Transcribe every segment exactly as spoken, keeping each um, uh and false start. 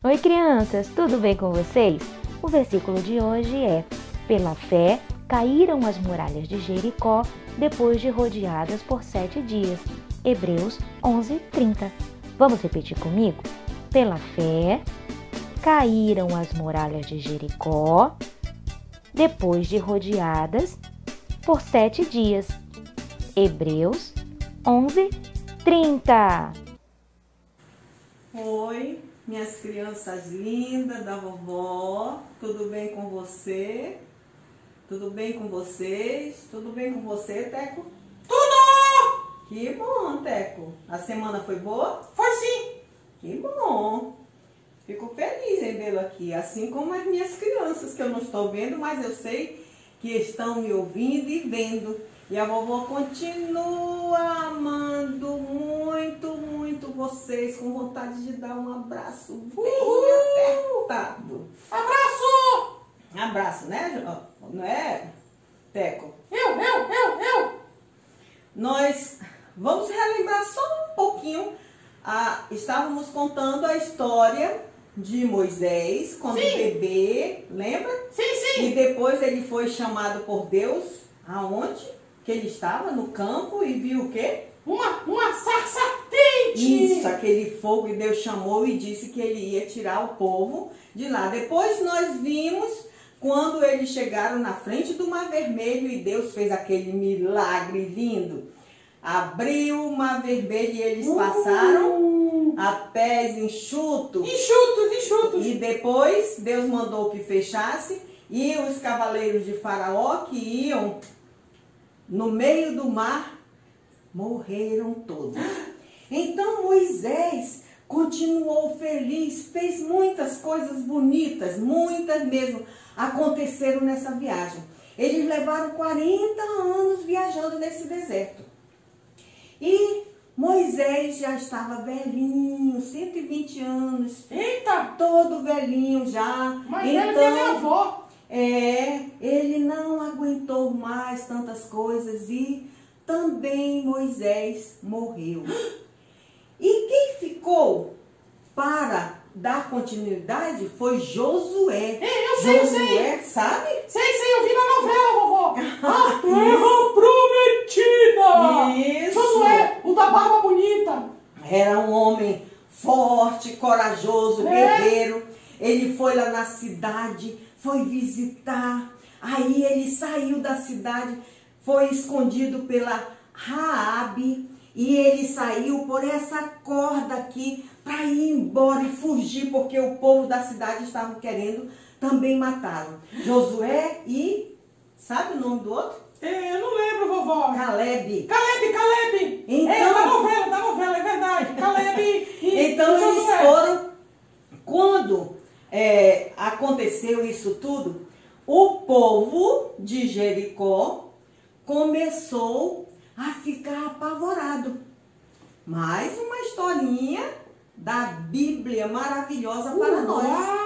Oi, crianças, tudo bem com vocês? O versículo de hoje é: pela fé caíram as muralhas de Jericó depois de rodeadas por sete dias. Hebreus onze, trinta. Vamos repetir comigo? Pela fé caíram as muralhas de Jericó depois de rodeadas por sete dias. Hebreus onze, trinta. Oi, minhas crianças lindas da vovó, tudo bem com você? Tudo bem com vocês? Tudo bem com você, Teco? Tudo! Que bom, Teco. A semana foi boa? Foi sim! Que bom! Fico feliz em vê-lo aqui, assim como as minhas crianças, que eu não estou vendo, mas eu sei que estão me ouvindo e vendo. E a vovó continua amando muito, muito vocês, com vontade de dar um abraço bem Uhul! apertado. Abraço! Abraço, né? Não é, Teco? Eu, eu, eu, eu! Nós vamos relembrar só um pouquinho. A, estávamos contando a história de Moisés, quando Sim. bebê, lembra? Sim, sim! E depois ele foi chamado por Deus, aonde? Que ele estava no campo e viu o quê? Uma, uma sarça ardente! Isso, aquele fogo, e Deus chamou e disse que ele ia tirar o povo de lá. Depois nós vimos quando eles chegaram na frente do Mar Vermelho e Deus fez aquele milagre lindo. Abriu o Mar Vermelho e eles passaram a pés enxutos. Enxutos, enxutos! E depois Deus mandou que fechasse e os cavaleiros de Faraó que iam no meio do mar morreram todos. Então Moisés continuou feliz, fez muitas coisas bonitas, muitas mesmo, aconteceram nessa viagem. Eles levaram quarenta anos viajando nesse deserto. E Moisés já estava velhinho, cento e vinte anos. Eita! Todo velhinho já. Mas então, ele é minha avó. É, ele não aguentou mais tantas coisas e também Moisés morreu. E quem ficou para dar continuidade foi Josué. É, eu sei, eu sei. Josué, sabe? Sei, sei, eu vi na novela, vovó. A Terra Prometida! Isso. Josué, o da barba bonita. Era um homem forte, corajoso, É. guerreiro. Ele foi lá na cidade, foi visitar. Aí ele saiu da cidade, foi escondido pela Raabe. E ele saiu por essa corda aqui para ir embora e fugir, porque o povo da cidade estava querendo também matá-lo. Josué e... sabe o nome do outro? É, eu não lembro, vovó. Caleb. Caleb, Caleb! Então- É, da novela, da novela, é verdade. Caleb e Então e eles Josué. foram, quando é, aconteceu isso tudo, o povo de Jericó começou a ficar apavorado. Mais uma historinha da Bíblia maravilhosa para nós.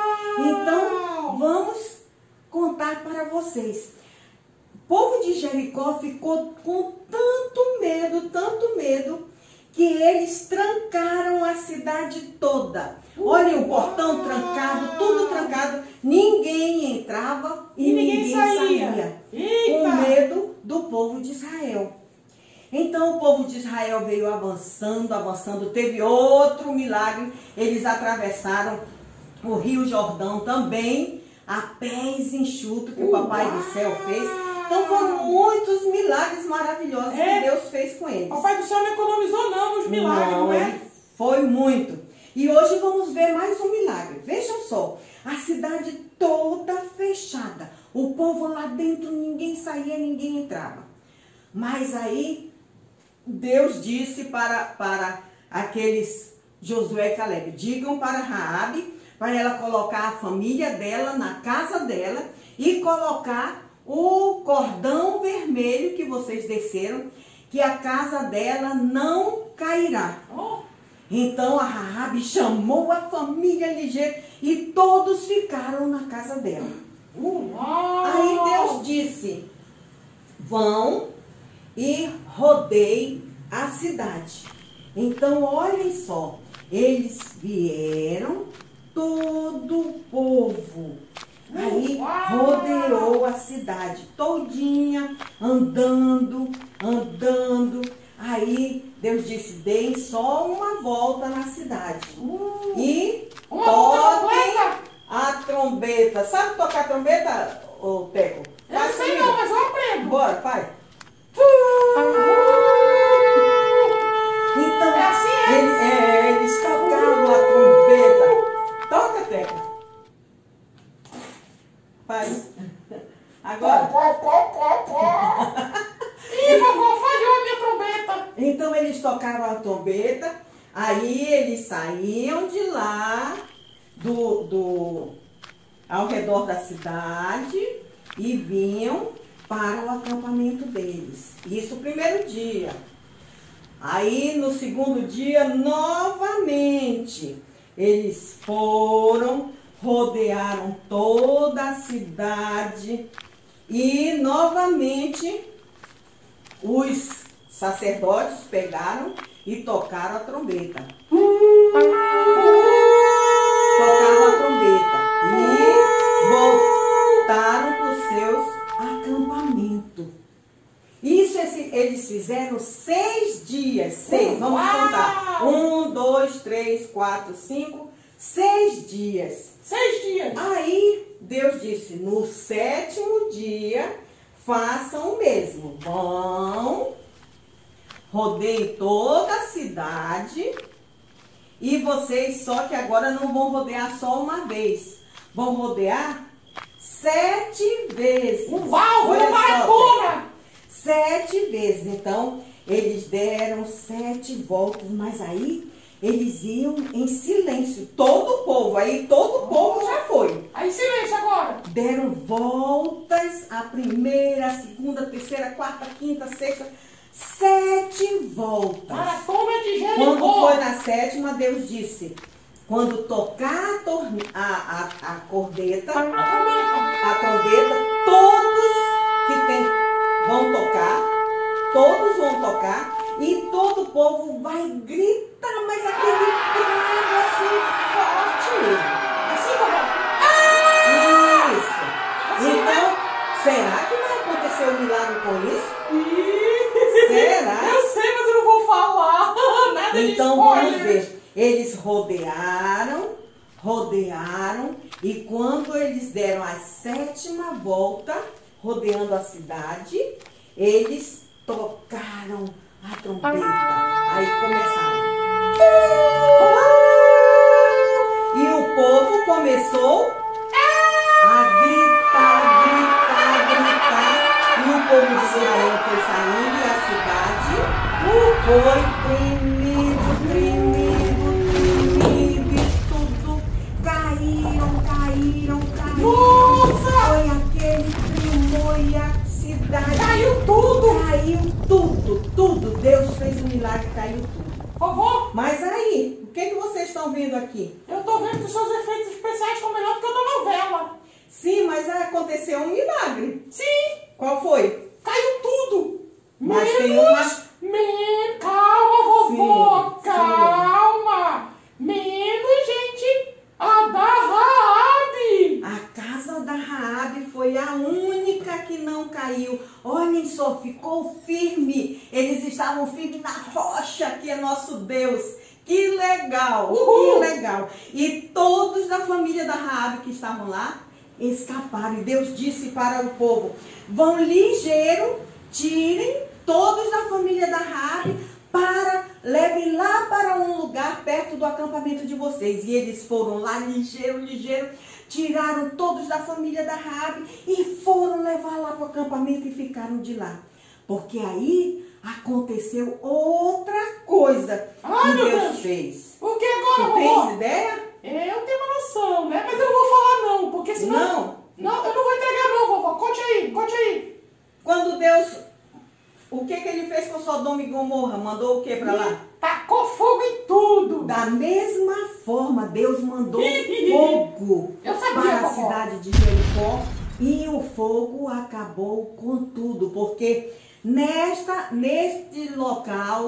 Então vamos contar para vocês. O povo de Jericó ficou com tanto medo, tanto medo, que eles trancaram a cidade toda. Olha o portão trancado, tudo trancado. Ninguém entrava e, E ninguém ninguém saía. saía. Eita! Com medo do povo de Israel. Então o povo de Israel veio avançando, avançando. Teve outro milagre. Eles atravessaram o Rio Jordão também, a pés enxutos, que o Papai do Céu fez. Então foram muitos milagres maravilhosos É. que Deus fez com eles. Papai do Céu não economizou não nos milagres, não, Não, é? ele foi muito. E hoje vamos ver mais um milagre. Vejam só, a cidade toda fechada. O povo lá dentro, ninguém saía, ninguém entrava. Mas aí Deus disse para, para aqueles Josué e Caleb: digam para Raabe, para ela colocar a família dela na casa dela e colocar o cordão vermelho que vocês desceram, que a casa dela não cairá. Oh, Então a Raabe chamou a família ligeira e todos ficaram na casa dela. uau! Aí Deus disse: vão e rodeiem a cidade. Então olhem só, eles vieram todo o povo. Aí rodeou a cidade todinha, andando, andando. Aí Deus disse, deem só uma volta na cidade. Uh, e toquem a trombeta. Sabe tocar trombeta, ô Teco? Eu não sei não, mas eu aprendo. Bora, faz. Então, é assim, ele, é, eles tocaram a trombeta. Toca, Teco. Faz. Agora. Ih, vovó, falhou a minha trombeta. Então eles tocaram a trombeta, aí eles saíam de lá, do, do, ao redor da cidade, e vinham para o acampamento deles. Isso o primeiro dia. Aí no segundo dia, novamente, eles foram, rodearam toda a cidade e novamente os sacerdotes pegaram e tocaram a trombeta. Tocaram a trombeta e voltaram para os seus acampamentos. Isso eles fizeram seis dias. Seis, vamos contar. Um, dois, três, quatro, cinco, seis dias. Seis dias. Aí Deus disse, no sétimo dia, façam o mesmo. Vão, rodeiem toda a cidade. E vocês, só que agora não vão rodear só uma vez. Vão rodear sete vezes. Uau, Olha uma maratona! Sete vezes. Então, eles deram sete voltas, mas aí eles iam em silêncio. Todo o povo, aí todo o povo já foi. Aí silêncio agora. Deram voltas, a primeira, a segunda, a terceira, a quarta, a quinta, a sexta, sete voltas. Maratona de Jericó. Quando foi na sétima, Deus disse, quando tocar a, torne, a, a, a cordeta, a, a trombeta, todos que tem, vão tocar, todos vão tocar, e todo o povo vai gritar, mas aquele brado assim forte mesmo. Assim como... Isso. Então, será que vai acontecer um milagre com isso? Ih, Será? Eu sei, mas eu não vou falar. Nada de Então spoiler. vamos ver. Eles rodearam, rodearam, e quando eles deram a sétima volta, rodeando a cidade, eles tocaram a trombeta. Aí começaram. E o povo começou a gritar, gritar, gritar. E o povo de Israel foi saindo e a cidade foi tremido, tremido, tremido. E tudo caíram, caíram, caíram. Nossa! Foi aquele tremor e a cidade. Caiu tudo! Caiu tudo, tudo. Deus fez um milagre, caiu tudo. Vovó, Mas aí, o que, que vocês estão vendo aqui? eu tô vendo que os seus efeitos especiais estão melhor do que o da novela. Sim, mas aconteceu um milagre. Sim, Qual foi? caiu tudo. Mas Menos... tem uma... Men... Calma, vovó, Sim, calma. Menos, gente, a da Raabe. A casa da Raabe foi a única que não caiu. Olhem só, ficou firme. Eles estavam firmes na rocha, que é nosso Deus. Que legal, Uhul. que legal. E todos da família da Raabe que estavam lá escaparam. E Deus disse para o povo, vão ligeiro, tirem todos da família da Raabe, para, levem lá para um lugar perto do acampamento de vocês. E eles foram lá ligeiro, ligeiro, tiraram todos da família da Raabe e foram levar lá para o acampamento e ficaram de lá. Porque aí aconteceu outra coisa Ai, que meu Deus Deus. fez. O que agora, Tu vovó? tens ideia? Eu tenho uma noção, né? Mas eu não vou falar não, porque senão... Não. Não, eu não vou entregar não, vovó. Conte aí, conte aí. Quando Deus... O que, que ele fez com Sodoma e Gomorra? Mandou o que para lá? Tacou fogo em tudo. Da mesma forma, Deus mandou fogo Eu sabia, para a vovó. cidade de Jericó e o fogo acabou com tudo, porque nesta, neste local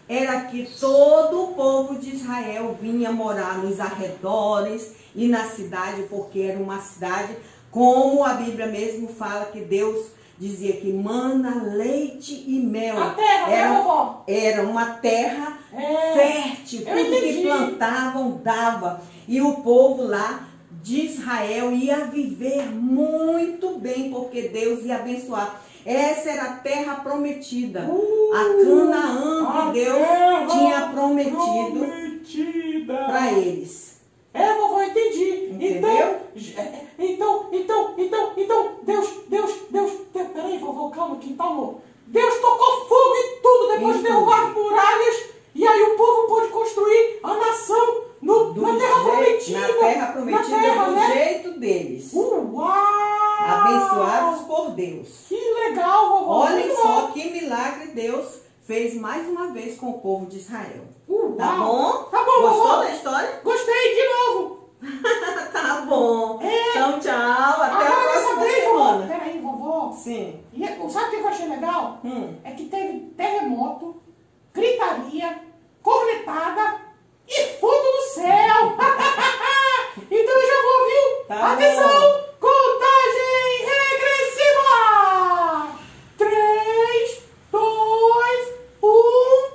era que todo o povo de Israel vinha morar nos arredores e na cidade, porque era uma cidade, como a Bíblia mesmo fala, que Deus dizia que mana leite e mel. A terra, era, né, vovó? Era uma terra é, fértil, tudo entendi. que plantavam dava. E o povo lá de Israel ia viver muito bem, porque Deus ia abençoar. Essa era a terra prometida, uh, a Canaã que Deus tinha prometido para eles. É, vovó, entendi. Entendeu? Então, então, então, então, Deus, Deus, Deus, Deus, peraí, vovó, calma, que falou. Deus tocou fogo em tudo depois de derrubar as muralhas, e aí o povo pôde construir a nação no, do na terra prometida. Na terra prometida, na terra, do né? jeito deles. Uau! Abençoados por Deus. Que legal, vovó. Olhem só que milagre Deus fez mais uma vez com o povo de Israel. Uau. Tá bom? Tá bom, Gostou vovó? da história? Gostei, de novo. Tá bom. É. Então, tchau. Até Agora, a próxima vez, semana. Vovó. Peraí, vovó. Sim. E, sabe o que eu achei legal? Hum. É que teve terremoto, gritaria, cornetada e fogo no céu. Então eu já vou, viu? Tá Atenção! bom. Contagem regressiva! três, dois, um,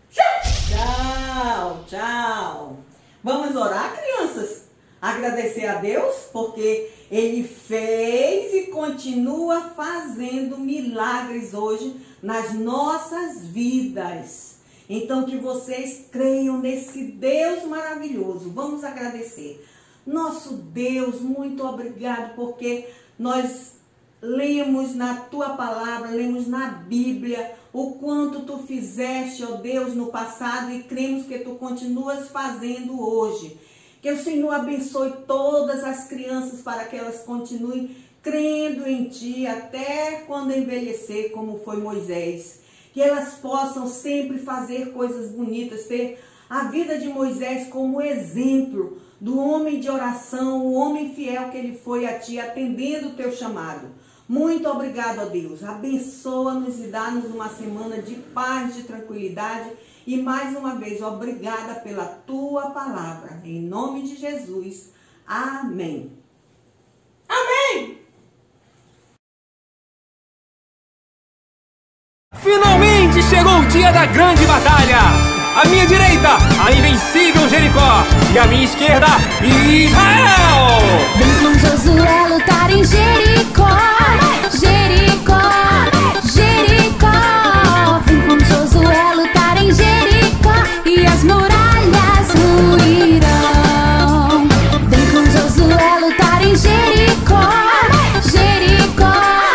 já! Tchau, tchau. Vamos orar, crianças? Agradecer a Deus, porque Ele fez e continua fazendo milagres hoje nas nossas vidas. Então, que vocês creiam nesse Deus maravilhoso. Vamos agradecer. Nosso Deus, muito obrigado, porque nós lemos na Tua palavra, lemos na Bíblia o quanto Tu fizeste, ó Deus, no passado, e cremos que Tu continuas fazendo hoje. Que o Senhor abençoe todas as crianças para que elas continuem crendo em Ti até quando envelhecer, como foi Moisés. Que elas possam sempre fazer coisas bonitas, ter a vida de Moisés como exemplo do homem de oração, o homem fiel que ele foi a Ti, atendendo o Teu chamado. Muito obrigado a Deus. Abençoa-nos e dá-nos uma semana de paz, de tranquilidade. E mais uma vez, obrigada pela Tua palavra. Em nome de Jesus. Amém. Amém! Finalmente chegou o dia da grande batalha! À minha direita, a invencível Jericó. E à minha esquerda, Israel! Vem com Josué lutar em Jericó. Jericó, Jericó. Vem com Josué lutar em Jericó. E as muralhas ruirão. Vem com Josué lutar em Jericó. Jericó,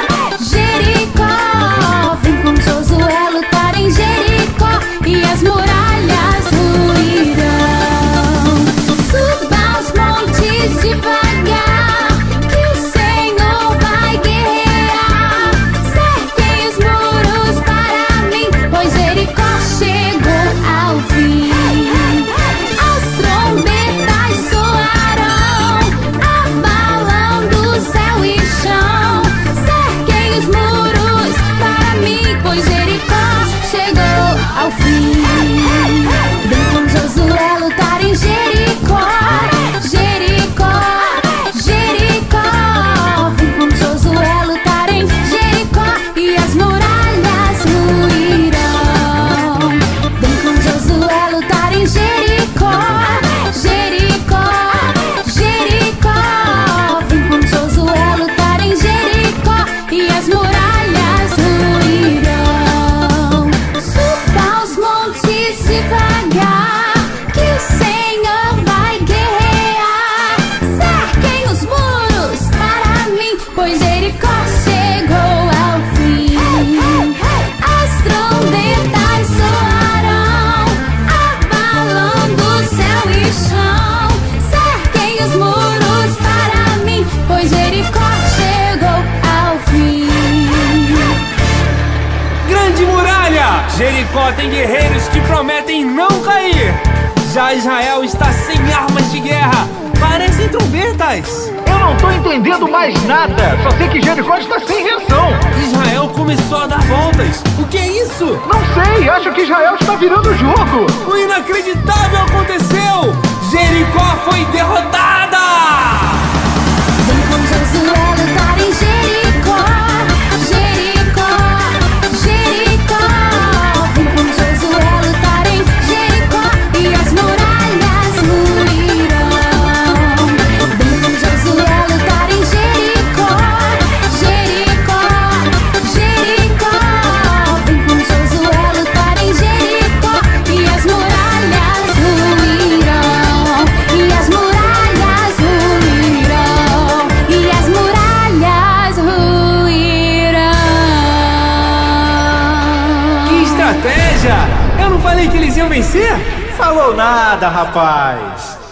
Jericó. Vem com Josué lutar em Jericó. E as muralhas ruirão. Suba os montes devagar, que o Senhor vai guerrear. Cerquem os muros para mim, pois Jericó chegou ao fim. As trombetas soarão, abalando céu e chão. Cerquem os muros para mim, pois Jericó chegou ao fim. Vem com Josué lutar em Jericó. Jericó, Jericó. Vem com Josué lutar em Jericó. E as muralhas ruirão. Vem com Josué lutar em Jericó. Jericó, Jericó. Vem com Josué lutar em Jericó. E as muralhas ruirão. Suba os montes devagar, que o Senhor vai guerrear. Cerquem os muros para mim, pois Jericó chegou ao fim. As trombetas soarão, abalando céu e chão. Cerquem os muros para mim, pois Jericó chegou ao fim. Grande muralha! Jericó tem guerreiros que prometem não cair. Já Israel está sem armas de guerra. Parecem trombetas. Eu não tô entendendo mais nada. Só sei que Jericó está sem reação. Israel começou a dar voltas. O que é isso? Não sei, acho que Israel está virando o jogo. O inacreditável aconteceu! Jericó foi derrotada! Vem com Josué lutar em Jericó, Jericó, Jericó. Vem com Josué lutar em Jericó e as muralhas ruirão. Vem com Josué lutar em Jericó, Jericó, Jericó. Vem com Josué lutar em Jericó e as muralhas ruirão. E as muralhas ruirão. E as muralhas ruirão. Que estratégia! Eu não falei que eles iam vencer? Falou nada, rapaz.